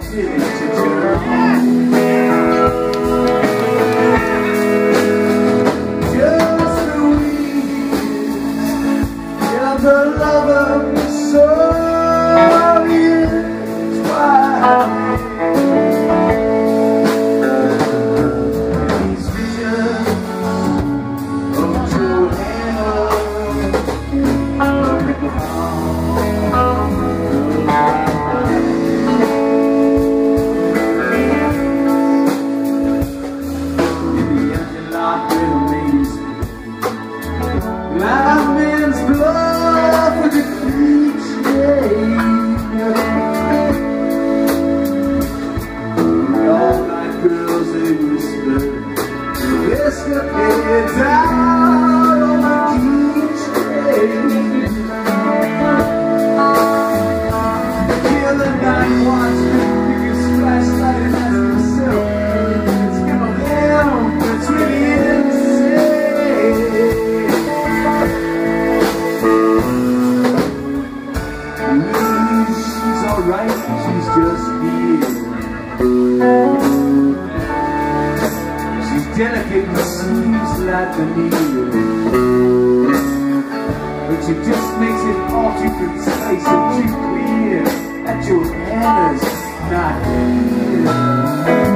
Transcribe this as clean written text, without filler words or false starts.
silly to turn on. Just the weeds, and the lover so is why. These visions of Johanna Man's blood with the cliche. All night girls they whisper escapades out on the DJ. Hear the night watchman give his flashlight and ask himself, it's gonna hell, it's really insane. She's alright, she's just here. She's delicate and sleeps like a needle, but she just makes it all too concise and too clear that Johanna's not here.